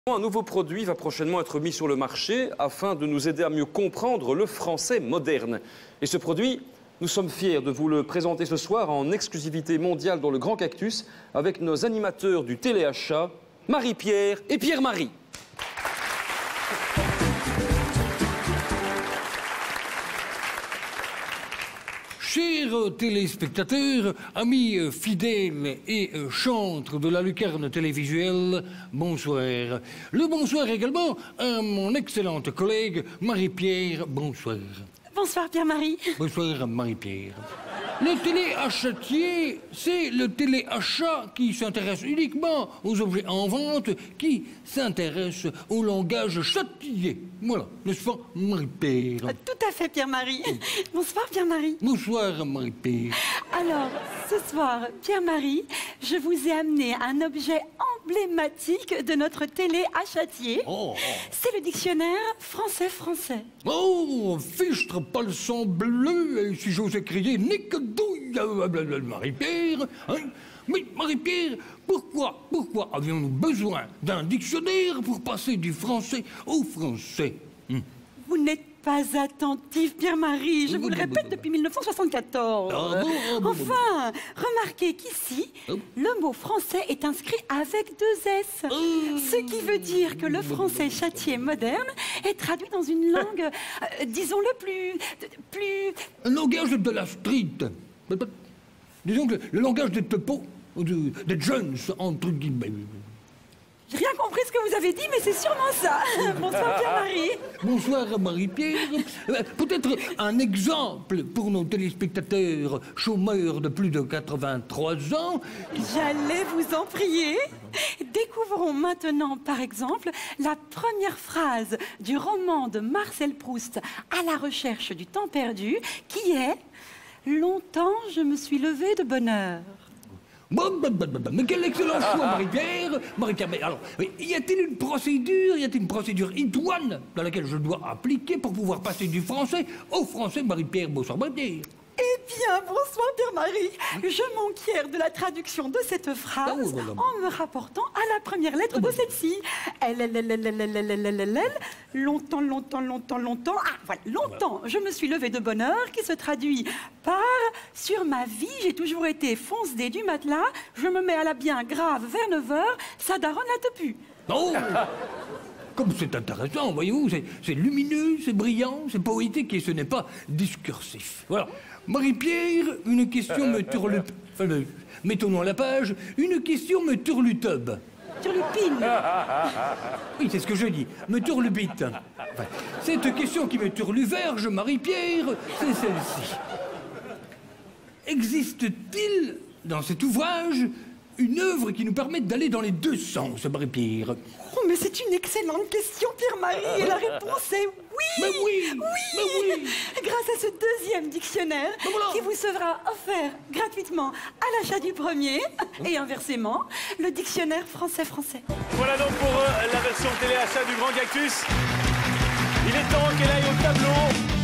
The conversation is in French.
Un nouveau produit va prochainement être mis sur le marché afin de nous aider à mieux comprendre le français moderne. Et ce produit, nous sommes fiers de vous le présenter ce soir en exclusivité mondiale dans le Grand Cactus avec nos animateurs du téléachat, Marie-Pierre et Pierre-Marie. Chers téléspectateurs, amis fidèles et chantres de la lucarne télévisuelle, bonsoir. Le bonsoir également à mon excellente collègue Marie-Pierre, bonsoir. Bonsoir Pierre-Marie. Bonsoir Marie-Pierre. Le téléachatier, c'est le téléachat qui s'intéresse uniquement aux objets en vente, qui s'intéresse au langage châtié. Voilà, n'est-ce pas, Marie-Pierre? Tout à fait Pierre-Marie. Bonsoir Pierre-Marie. Bonsoir Marie-Pierre. Alors, ce soir, Pierre-Marie, je vous ai amené un objet emblématique de notre téléachatier. Oh. C'est le dictionnaire français-français. Oh, fichtre palson bleu, et si j'osais crier, nique douille, Marie-Pierre, hein? Mais Marie-Pierre, pourquoi avions-nous besoin d'un dictionnaire pour passer du français au français? Vous n'êtes pas attentif, Pierre-Marie. Je vous le répète depuis 1974. Enfin, remarquez qu'ici, le mot français est inscrit avec 2 S. Ce qui veut dire que le français châtié moderne est traduit dans une langue, disons-le, plus... Un langage de la street. Disons que le langage des topos, des jeunes, entre guillemets. J'ai rien compris ce que vous avez dit, mais c'est sûrement ça. Bonsoir Pierre-Marie. Bonsoir Marie-Pierre. Peut-être un exemple pour nos téléspectateurs chômeurs de plus de 83 ans. J'allais vous en prier. Découvrons maintenant, par exemple, la première phrase du roman de Marcel Proust, À la recherche du temps perdu, qui est « Longtemps je me suis levé de bonne heure ». Mais quel excellent choix, Marie-Pierre. Marie-Pierre, mais alors, y a-t-il une procédure idoine dans laquelle je dois appliquer pour pouvoir passer du français au français, Marie-Pierre? Bonsoir, Marie-Pierre. Eh bien, bonsoir Pierre-Marie. Je m'enquiers de la traduction de cette phrase en me rapportant à la première lettre de celle-ci. Longtemps. Ah, voilà, longtemps. Je me suis levée de bonne heure, qui se traduit par sur ma vie, j'ai toujours été fonce-dé du matelas, je me mets à la bien grave vers 9h, ça daronne la tepu. Oh. Comme c'est intéressant, voyez-vous, c'est lumineux, c'est brillant, c'est poétique et ce n'est pas discursif. Voilà. Marie-Pierre, une question me turlupine. Enfin, mettons-nous à la page, une question me turlutube. Turlupine. Oui, c'est ce que je dis, me turlupite. Enfin, cette question qui me turluverge, Marie-Pierre, c'est celle-ci. Existe-t-il, dans cet ouvrage, une œuvre qui nous permette d'aller dans les 2 sens, Marie-Pierre? Oh, mais c'est une excellente question, Pierre-Marie, et la réponse est oui. Mais oui. Grâce à ce 2e dictionnaire, qui vous sera offert gratuitement à l'achat du premier, et inversement, le dictionnaire français-français. Voilà donc pour la version téléachat du Grand Cactus. Il est temps qu'elle aille au tableau.